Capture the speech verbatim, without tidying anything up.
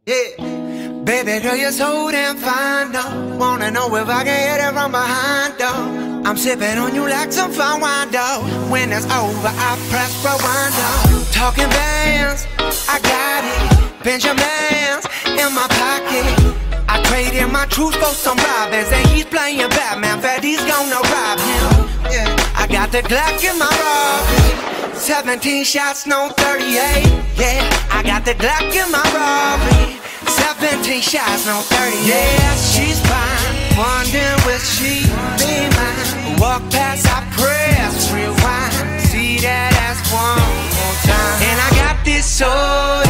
Yeah. Baby girl, you're so damn fine, though. Wanna know if I can hit it from behind, though. I'm sipping on you like some fine wine, though. When it's over, I press rewind, though. Talking bands, I got it. Benjamins in my pocket. I traded my truth for some robbers, and he's playing Batman. Freddy's gonna rob him. Yeah. I got the Glock in my robbery. Seventeen shots, no thirty-eight. Yeah, I got the Glock in my robbery. Seventeen shots, no thirty-eight. Yeah, she's fine. Wondering will she be mine? Walk past, I press rewind. See that ass one more time. And I got this soul